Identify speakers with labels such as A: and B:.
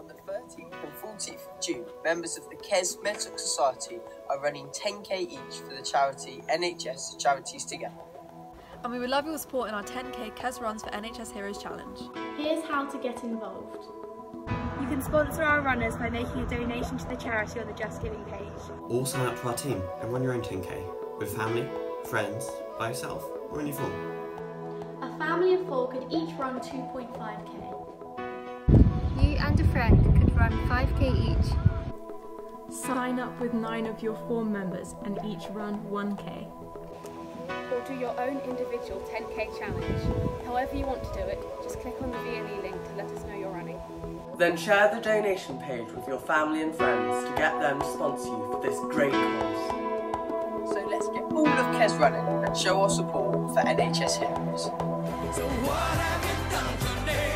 A: On the 13th and 14th of June, members of the KES MedSoc Society are running 10k each for the charity NHS Charities Together.
B: And we would love your support in our 10k KES Runs for NHS Heroes challenge.
C: Here's how to get involved.
D: You can sponsor our runners by making a donation to the charity on the Just Giving page.
E: Or sign up to our team and run your own 10k with family, friends, by yourself, or in your form.
C: A family of 4 could each run 2.5k.
F: You and a friend could run 5k each.
G: Sign up with 9 of your form members and each run 1k.
D: Or do your own individual 10k challenge. However you want to do it, just click on the VLE link to let us know you're running.
H: Then share the donation page with your family and friends to get them to sponsor you for this great cause.
A: So let's get all of KES running and show our support for NHS Heroes.
I: So what have you done today?